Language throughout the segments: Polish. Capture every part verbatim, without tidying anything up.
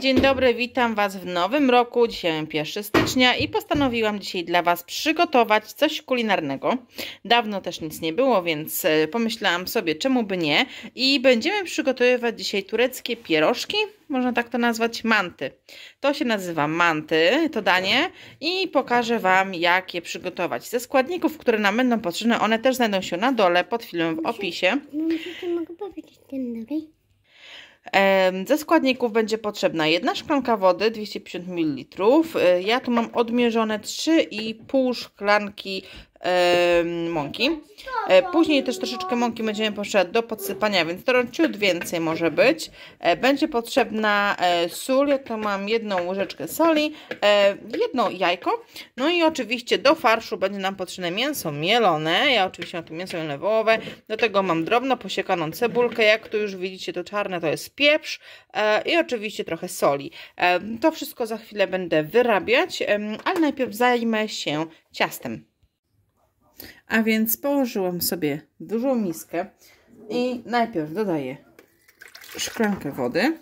dzień dobry, witam Was w nowym roku. Dzisiaj mamy pierwszego stycznia i postanowiłam dzisiaj dla Was przygotować coś kulinarnego. Dawno też nic nie było, więc pomyślałam sobie, czemu by nie. I będziemy przygotowywać dzisiaj tureckie pierożki, można tak to nazwać, manty. To się nazywa manty, to danie, i pokażę Wam, jak je przygotować. Ze składników, które nam będą potrzebne, one też znajdą się na dole pod filmem w opisie. Mogę powiedzieć ten dalej? Ze składników będzie potrzebna jedna szklanka wody, dwieście pięćdziesiąt mililitrów. Ja tu mam odmierzone trzy i pół szklanki e, mąki. E, później też troszeczkę mąki będziemy potrzebować do podsypania, więc to ciut więcej może być. E, będzie potrzebna e, sól, ja tu mam jedną łyżeczkę soli, e, jedno jajko. No i oczywiście do farszu będzie nam potrzebne mięso mielone. Ja oczywiście mam tu mięso mielone wołowe. Do tego mam drobno posiekaną cebulkę. Jak tu już widzicie, to czarne to jest pieprz e, i oczywiście trochę soli. E, to wszystko za chwilę będę wyrabiać, e, ale najpierw zajmę się ciastem. A więc położyłam sobie dużą miskę i najpierw dodaję szklankę wody.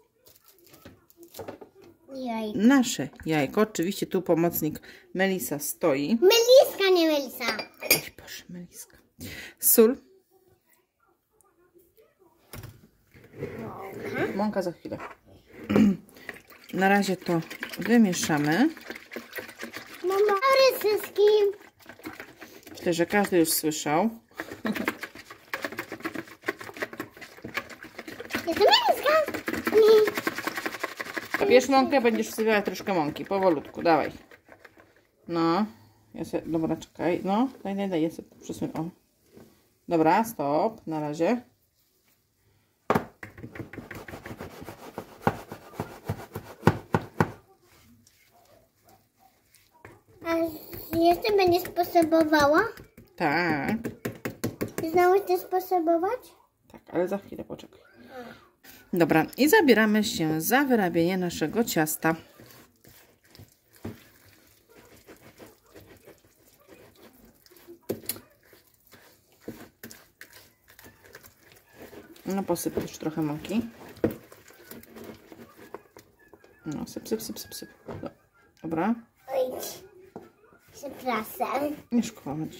Jajko. Nasze jajko. Oczywiście tu pomocnik Melisa stoi. Meliska, nie Melisa. Oj Boże, Meliska. Sól. Mąka za chwilę. Na razie to wymieszamy. Mama, dobry wszystkim. Myślę, że każdy już słyszał. Jestem Meliska. Bierz mąkę, będziesz wsypała troszkę mąki. Powolutku, dawaj. No. Ja sobie, dobra, czekaj. No, daj, daj, daj. Ja sobie przesunę. O. Dobra, stop. Na razie. A jeszcze będziesz potrzebowała? Tak. Znowu chcesz potrzebować? Tak, ale za chwilę poczekaj. Dobra, i zabieramy się za wyrabianie naszego ciasta. No posyp już trochę mąki. No, syp, syp, syp, syp, syp. Dobra. Oj, przepraszam. Nie szkodzić.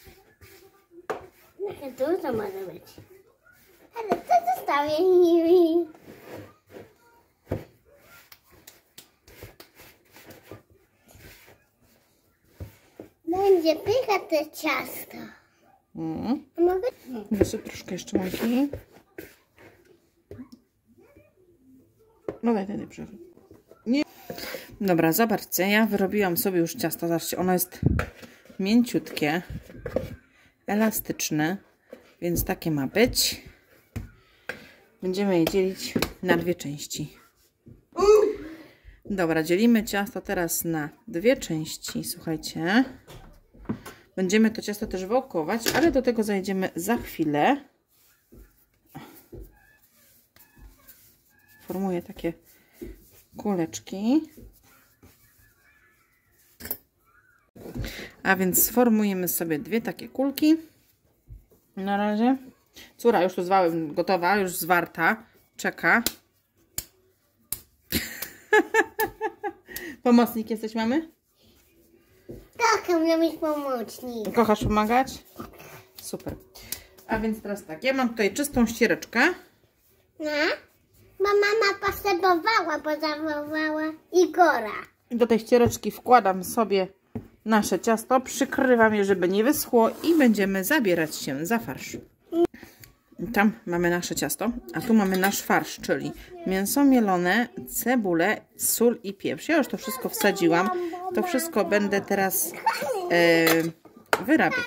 Trochę dużo może być. Ale co zostawię nimi? Będzie pycha to ciasto. Mm. A mogę? Wysyp troszkę jeszcze mąki. No daj, daj, daj, przerwę. Nie. Dobra, zobaczcie, ja wyrobiłam sobie już ciasto. Zobaczcie, ono jest mięciutkie, elastyczne, więc takie ma być. Będziemy je dzielić na dwie części. Dobra, dzielimy ciasto teraz na dwie części. Słuchajcie. Będziemy to ciasto też wałkować, ale do tego zajdziemy za chwilę. Formuję takie kuleczki. A więc sformujemy sobie dwie takie kulki. Na razie. Córa już tu zwałem, gotowa, już zwarta. Czeka. Pomocnik jesteś, mamy? Tak, miał mieć pomocnik. Kochasz pomagać? Super. A więc teraz tak, ja mam tutaj czystą ściereczkę. No? Bo mama potrzebowała, bo zawołała Igora. I do tej ściereczki wkładam sobie nasze ciasto, przykrywam je, żeby nie wyschło, i będziemy zabierać się za farsz. Tam mamy nasze ciasto, a tu mamy nasz farsz, czyli mięso mielone, cebulę, sól i pieprz. Ja już to wszystko wsadziłam. To wszystko będę teraz e, wyrabiać.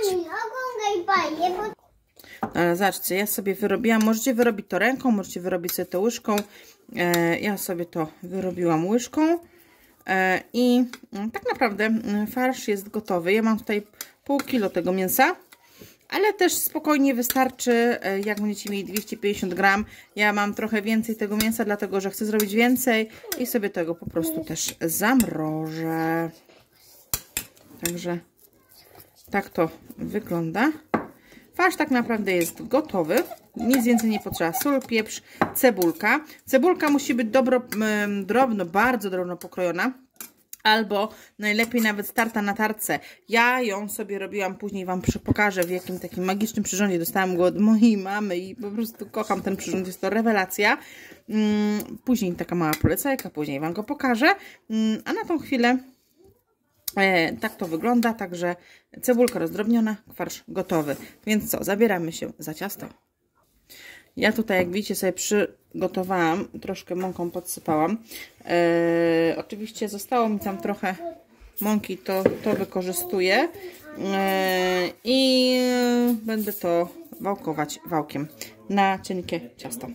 Ale zobaczcie, ja sobie wyrobiłam, możecie wyrobić to ręką, możecie wyrobić sobie to łyżką. E, ja sobie to wyrobiłam łyżką. E, I tak naprawdę farsz jest gotowy. Ja mam tutaj pół kilo tego mięsa. Ale też spokojnie wystarczy, jak będziecie mieli dwieście pięćdziesiąt gram. Ja mam trochę więcej tego mięsa, dlatego że chcę zrobić więcej i sobie tego po prostu też zamrożę. Także tak to wygląda. Farsz tak naprawdę jest gotowy. nic więcej nie potrzeba. Sól, pieprz, cebulka. Cebulka musi być dobro, drobno, bardzo drobno pokrojona. Albo najlepiej nawet starta na tarce. Ja ją sobie robiłam, później Wam pokażę, w jakim takim magicznym przyrządzie. Dostałam go od mojej mamy i po prostu kocham ten przyrząd, jest to rewelacja. Później taka mała polecajka, później Wam go pokażę. A na tą chwilę e, tak to wygląda, także cebulka rozdrobniona, farsz gotowy. Więc co, zabieramy się za ciasto. Ja tutaj, jak widzicie, sobie przygotowałam, troszkę mąką podsypałam. E, oczywiście zostało mi tam trochę mąki, to, to wykorzystuję. E, I będę to wałkować wałkiem na cienkie ciasto.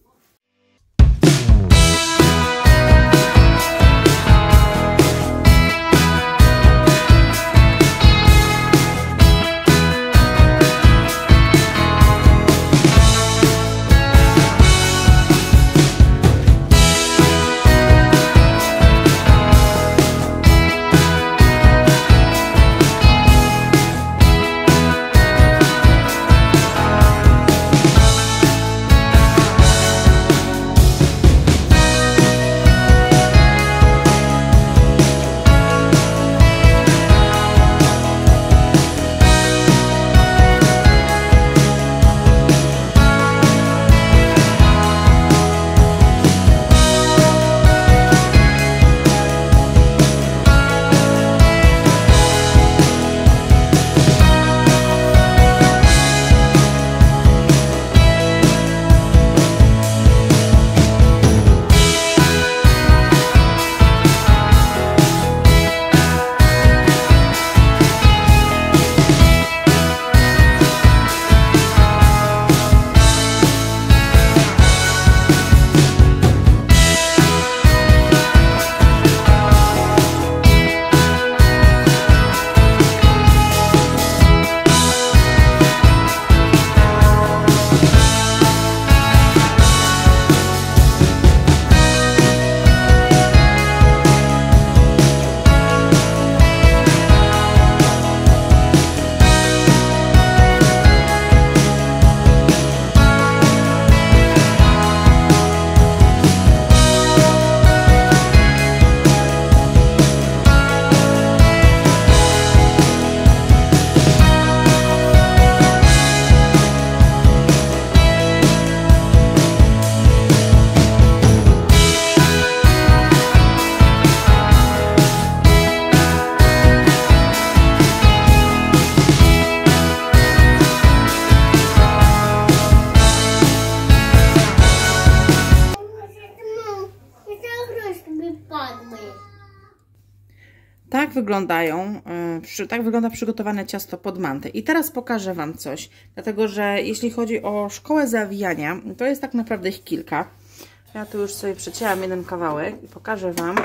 Tak wyglądają, tak wygląda przygotowane ciasto pod mantę. I teraz pokażę Wam coś, dlatego że jeśli chodzi o szkołę zawijania, to jest tak naprawdę ich kilka. Ja tu już sobie przecięłam jeden kawałek i pokażę Wam,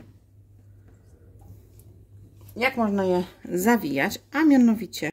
jak można je zawijać, a mianowicie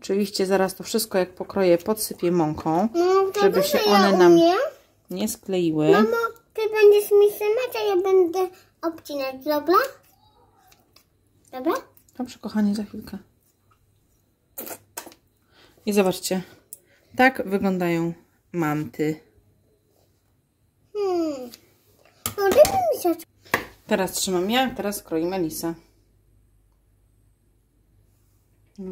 Oczywiście zaraz to wszystko jak pokroję podsypię mąką, No, to żeby to się ja one nam umiem. nie skleiły. Mamo, ty będziesz mi trzymać, a ja będę obcinać, dobra? Dobra? Dobrze, kochani, za chwilkę. I zobaczcie, tak wyglądają manty. Hmm. No, daj mi się. Teraz trzymam ja, teraz kroi Melisa. No.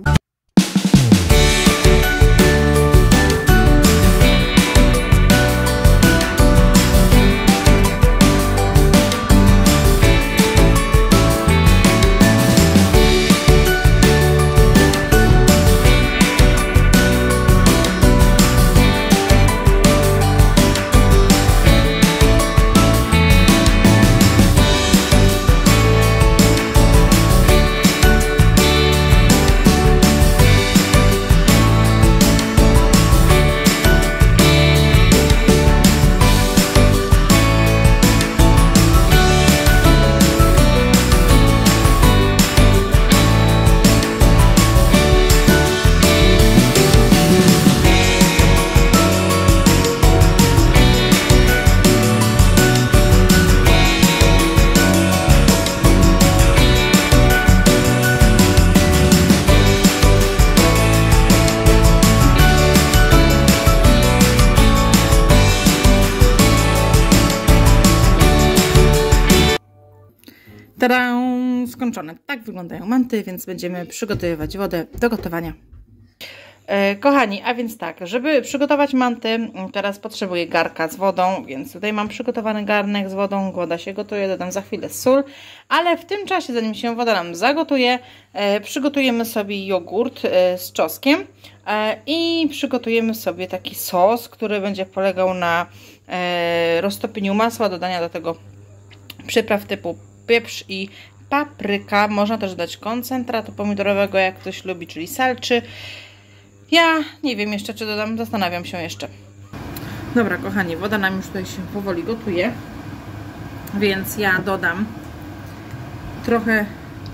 Tada! Skończone. Tak wyglądają manty, więc będziemy przygotowywać wodę do gotowania. E, kochani, a więc tak, żeby przygotować manty, teraz potrzebuję garka z wodą, więc tutaj mam przygotowany garnek z wodą, woda się gotuje, dodam za chwilę sól, ale w tym czasie, zanim się woda nam zagotuje, e, przygotujemy sobie jogurt e, z czosnkiem e, i przygotujemy sobie taki sos, który będzie polegał na e, roztopieniu masła, dodania do tego przypraw typu pieprz i papryka. Można też dać koncentratu pomidorowego, jak ktoś lubi, czyli salczy. Ja nie wiem jeszcze, czy dodam, zastanawiam się jeszcze. Dobra, kochani, woda nam już tutaj się powoli gotuje, więc ja dodam trochę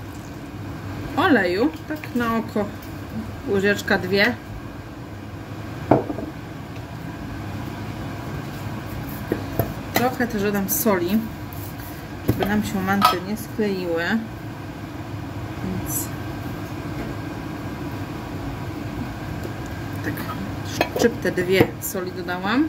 oleju, tak na oko, łyżeczka dwie. Trochę też dodam soli, żeby nam się manty nie skleiły, więc tak szczyptę dwie soli dodałam.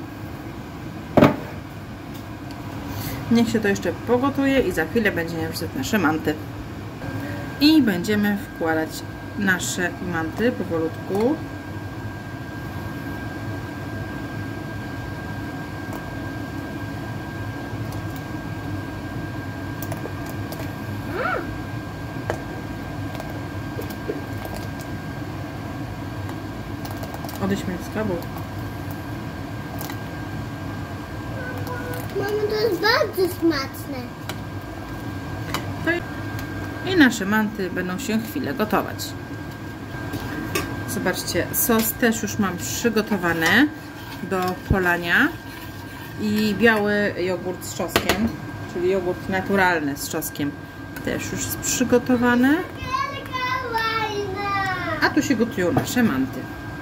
Niech się to jeszcze pogotuje i za chwilę będziemy wrzucać nasze manty. I będziemy wkładać nasze manty powolutku. Odejdź Melska, bo... Mamo, to jest bardzo smaczne. I nasze manty będą się chwilę gotować. Zobaczcie, sos też już mam przygotowany do polania. I biały jogurt z czosnkiem, czyli jogurt naturalny z czosnkiem, też już jest przygotowany. A tu się gotują nasze manty.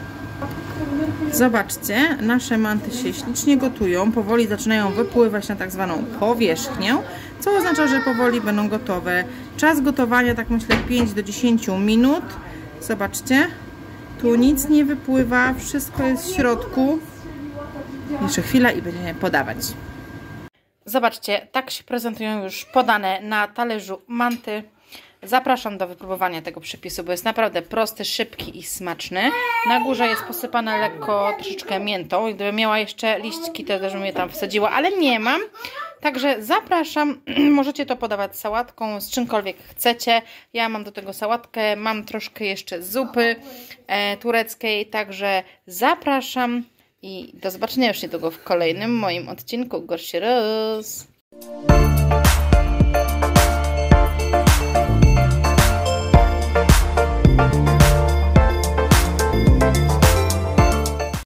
Zobaczcie, nasze manty się ślicznie gotują, powoli zaczynają wypływać na tak zwaną powierzchnię, co oznacza, że powoli będą gotowe. Czas gotowania, tak myślę, pięć do dziesięciu minut. Zobaczcie, tu nic nie wypływa, wszystko jest w środku. Jeszcze chwila i będziemy podawać. Zobaczcie, tak się prezentują już podane na talerzu manty. Zapraszam do wypróbowania tego przepisu, bo jest naprawdę prosty, szybki i smaczny. Na górze jest posypane lekko troszeczkę miętą. I gdybym miała jeszcze liściki, to też bym je tam wsadziła, ale nie mam. Także zapraszam, możecie to podawać z sałatką, z czymkolwiek chcecie. Ja mam do tego sałatkę, mam troszkę jeszcze zupy e, tureckiej, także zapraszam i do zobaczenia już niedługo w kolejnym moim odcinku Gorszy Roz.